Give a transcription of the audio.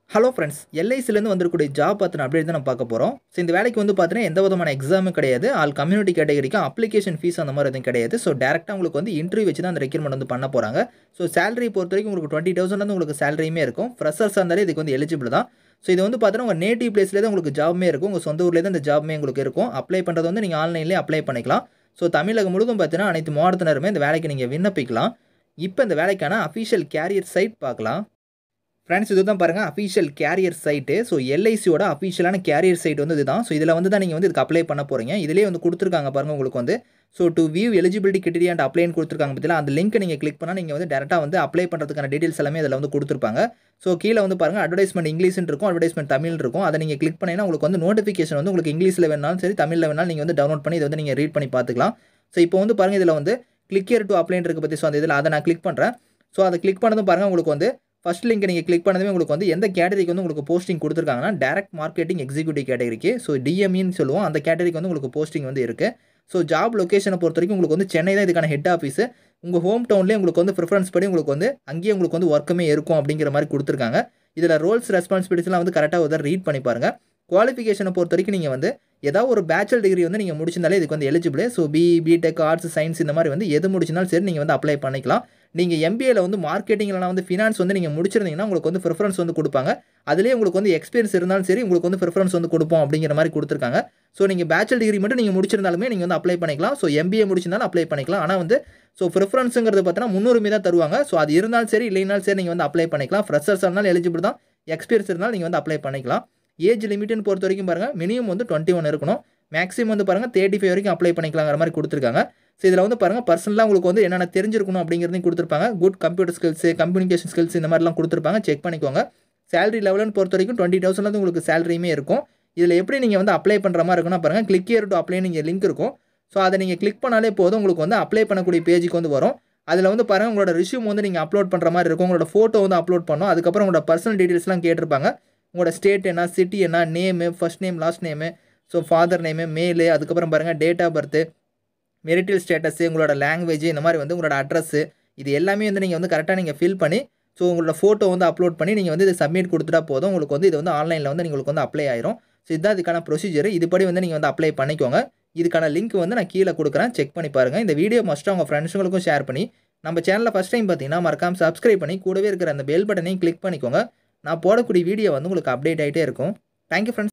Hello friends, எல்ஐசிலேருந்து வந்திருக்கக்கூடிய job பற்றின update தான் நம்ம பார்க்க போகிறோம். ஸோ இந்த வேலைக்கு வந்து பார்த்தீங்கன்னா எந்த விதமான எக்ஸாமும் கிடையாது. ஆல் கம்யூனிட்டி கேட்டகரிக்கும் அப்ளிகேஷன் ஃபீஸ் அந்த மாதிரி எதுவும் கிடையாது. ஸோ டேரெக்டாக உங்களுக்கு வந்து இன்டர்வியூ வச்சு தான் அந்த ரெக்ரூட்மெண்ட் வந்து பண்ண போகிறாங்க. ஸோ சேலரி பொறுத்த வரைக்கும் உங்களுக்கு 20,000 வந்து உங்களுக்கு சேலரியுமே இருக்கும். ஃப்ரெஷர்ஸாக இருந்தாலே இதுக்கு வந்து எலிஜிபிள் தான். ஸோ இது வந்து பார்த்தீங்கன்னா உங்கள் நேட்டிவ் பிளேஸ்லேயே தான் உங்களுக்கு ஜாப்மே இருக்கும். உங்கள் சொந்த ஊர்லேயே தான் இந்த ஜாப்மே உங்களுக்கு இருக்கும். அப்ளை பண்ணுறது வந்து நீங்கள் ஆன்லைன்லேயே அப்ளை பண்ணிக்கலாம். ஸோ தமிழகம் முழுவதும் பார்த்தீங்கன்னா அனைத்து மாவட்டத்தினருமே இந்த வேலைக்கு நீங்கள் விண்ணப்பிக்கலாம். இப்போ இந்த வேலைக்கான அஃபிஷியல் கேரியர் சைட் பார்க்கலாம். ஃப்ரெண்ட்ஸ், இது தான் பாருங்கள் அஃபிஷியல் கேரியர் சைட்டு. ஸோ எல்ஐசியோட அஃபிஷியலான கேரியர் சைட் வந்து இதுதான். ஸோ இதில் வந்து தான் நீங்கள் வந்து இதுக்கு அப்ளை பண்ண போகிறீங்க. இதிலே வந்து கொடுத்துருக்காங்க பாருங்கள் உங்களுக்கு வந்து. So to view eligibility criteria and அப்ளைன்னு கொடுத்துருக்காங்க பார்த்தீங்களா, அந்த லிங்க் நீங்கள் கிளிக் பண்ணால் நீங்கள் வந்து டேரெக்டாக வந்து அப்ளை பண்ணுறதுக்கான டீட்டெயில்ஸ் எல்லாமே அதில் வந்து கொடுத்துருப்பாங்க. ஸோ கீழே வந்து பாருங்கள் அட்வர்டைஸ்மெண்ட் இங்கிலீஷ்னு இருக்கும், அட்வர்டைஸ்மெண்ட் தமிழ் இருக்கும். அதை நீங்கள் கிளிக் பண்ணிங்கன்னா உங்களுக்கு வந்து நோட்டிஃபிகேஷன் வந்து உங்களுக்கு இங்கிலீஷில் வேணாலும் சரி தமிழில் வேணாலும் நீங்கள் வந்து டவுன்லோட் பண்ணி இதை வந்து நீங்கள் ரீட் பண்ணி பார்த்துக்கலாம். ஸோ இப்போ வந்து பாருங்கள் இதில் வந்து கிளிக் ஹியர் டு அப்ளைன்னு இருக்குது பற்றி. ஸோ அந்த இதில் அதை நான் கிளிக் பண்ணுறேன். ஸோ அதை கிளிக் பண்ணதும் பாருங்கள் உங்களுக்கு வந்து ஃபர்ஸ்ட் லிங்க் நீங்கள் கிளிக் பண்ணதுமே உங்களுக்கு வந்து எந்த கேட்டகரிக்கு வந்து உங்களுக்கு போஸ்டிங் கொடுத்துருக்காங்கன்னா டைரக்ட் மார்க்கெட்டிங் எக்ஸிக்யூட்டிவ் கேட்டகரிக்கு. ஸோ டிஎம்இன்னு சொல்லுவோம், அந்த கேட்டகரிக்கு வந்து உங்களுக்கு போஸ்டிங் வந்து இருக்குது. ஸோ ஜாப் லொக்கேஷனை பொறுத்த வரைக்கும் உங்களுக்கு வந்து சென்னை தான் இதுக்கான ஹெட் ஆஃபீஸு. உங்கள் ஹோம் டவுன்லேயே உங்களுக்கு வந்து ப்ரிஃபரன்ஸ் படி உங்களுக்கு வந்து அங்கேயே உங்களுக்கு வந்து ஒர்க்குமே இருக்கும் அப்படிங்கிற மாதிரி கொடுத்துருக்காங்க. இதில் ரோல்ஸ் ரெஸ்பான்சிபிலிட்டிஸ்லாம் வந்து கரெக்டாக ஒரு ரீட் பண்ணி பாருங்கள். குவாலிஃபிகேஷனை பொறுத்த வரைக்கும் நீங்கள் வந்து ஏதாவது ஒரு பேச்சுலர் டிகிரி வந்து நீங்கள் முடிச்சிருந்தாலே இதுக்கு வந்து eligible. So BTech arts science இந்த மாதிரி வந்து எது முடிச்சிருந்தாலும் சரி நீங்கள் வந்து அப்ளை பண்ணிக்கலாம். நீங்கள் எம்பிஏல வந்து மார்க்கெட்டிங் இல்லைனா வந்து ஃபினான்ஸ் வந்து நீங்கள் முடிச்சிருந்தீங்கன்னா உங்களுக்கு வந்து ப்ரிஃபரன்ஸ் வந்து கொடுப்பாங்க. அதிலே உங்களுக்கு வந்து எக்ஸ்பீரியன்ஸ் இருந்தாலும் சரி உங்களுக்கு வந்து ப்ரிஃபரன்ஸ் வந்து கொடுப்போம் அப்படிங்கிற மாதிரி கொடுத்துருக்காங்க. ஸோ நீங்கள் பேச்சுலர் டிகிரி மட்டும் நீங்கள் முடிச்சிருந்தாலுமே நீங்கள் வந்து அப்ளை பண்ணிக்கலாம். ஸோ எம்பிஏ முடிச்சிருந்தாலும் அப்ளை பண்ணிக்கலாம். ஆனால் வந்து ஸோ ப்ரிஃபரன்ஸுங்கிறது பார்த்தீங்கன்னா முன்னுரிமை தான் தருவாங்க. ஸோ அது இருந்தாலும் சரி இல்லைனாலும் சரி நீங்கள் வந்து அப்ளை பண்ணிக்கலாம். ஃப்ரெஷர்ஸ் இருந்தாலும் எலிஜிபிள் தான், எக்ஸ்பீரியன்ஸ் இருந்தாலும் நீங்கள் வந்து அப்ளை பண்ணிக்கலாம். ஏஜ் லிமிட்னு பொறுத்த வரைக்கும் பாருங்கள் மினிமம் வந்து 21 இருக்கணும். மேக்ஸிமம் வந்து பாருங்கள் 35 வரைக்கும் அப்ளை பண்ணிக்கலாங்கிற மாதிரி கொடுத்துருக்காங்க. ஸோ இதில் வந்து பாருங்கள் பர்சனலாக உங்களுக்கு வந்து என்னென்ன தெரிஞ்சிருக்கணும் அப்படிங்கிறதையும் கொடுத்துருப்பாங்க. Good computer skills, communication skills இந்த மாதிரிலாம் கொடுத்துருப்பாங்க, செக் பண்ணிக்கோங்க. சேலரி லெவல்னு பொறுத்த வரைக்கும் 20,000 உங்களுக்கு சேலரியுமே இருக்கும். இதில் எப்படி நீங்கள் வந்து அப்ளை பண்ணுற மாதிரி இருக்குன்னா பாருங்கள் கிளிக் ஹியர் டு அப்ளை நீங்கள் லிங்க் இருக்கும். ஸோ அதை நீங்கள் கிளிக் பண்ணாலே போதும் உங்களுக்கு வந்து அப்ளை பண்ணக்கூடிய பேஜுக்கு வந்து வரும். அதில் வந்து பாருங்கள் உங்களோட ரிஷ்யூம் வந்து நீங்கள் அப்லோட் பண்ணுற மாதிரி இருக்கும். உங்களோட ஃபோட்டோ வந்து அப்லோட் பண்ணணும். அதுக்கப்புறம் உங்களோட பர்சனல் டீட்டெயில்ஸ்லாம் கேட்டிருப்பாங்க. உங்களோட ஸ்டேட் என்ன, சிட்டி என்ன, name, first name last name, so father name, male, அதுக்கப்புறம் பாருங்கள் date of birth, marital status, உங்களோட லாங்குவேஜ், இந்த மாதிரி வந்து உங்களோட அட்ரஸ்ஸு, இது எல்லாமே வந்து நீங்கள் வந்து கரெக்டாக நீங்கள் ஃபில் பண்ணி ஸோ உங்களோட ஃபோட்டோ வந்து அப்லோட் பண்ணி நீங்கள் வந்து இதை சப்மிட் கொடுத்துட்டா போதும். உங்களுக்கு வந்து இது வந்து ஆன்லைனில் வந்து உங்களுக்கு வந்து அப்ளை ஆயிரும். ஸோ இதுதான் இதுக்கான ப்ரொசீஜர். இதுபடி வந்து நீங்கள் வந்து அப்ளை பண்ணிக்கோங்க. இதுக்கான லிங்க் வந்து நான் கீழே கொடுக்குறேன், செக் பண்ணி பாருங்கள். இந்த வீடியோ மஸ்ட்டாக உங்கள் ஃப்ரெண்ட்ஸுங்களுக்கும் ஷேர் பண்ணி நம்ம சேனலில் ஃபஸ்ட் டைம் பார்த்தீங்கன்னா மறக்காமல் சப்ஸ்கிரைப் பண்ணி கூடவே இருக்கிற அந்த பெல் பட்டனையும் கிளிக் பண்ணிக்கோங்க. நான் போடக்கூடிய வீடியோ வந்து உங்களுக்கு அப்டேட் ஆகிட்டே இருக்கும். Thank you friends.